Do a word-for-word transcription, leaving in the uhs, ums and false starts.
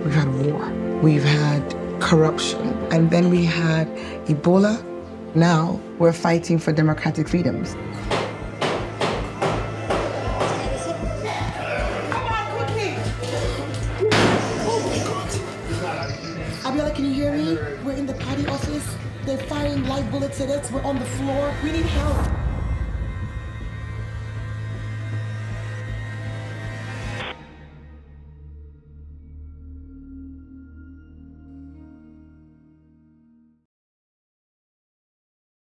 we've had war, we've had corruption, and then we had Ebola. Now we're fighting for democratic freedoms. Abiola, can you hear me? We're in the party office. They're firing live bullets at us. We're on the floor. We need help.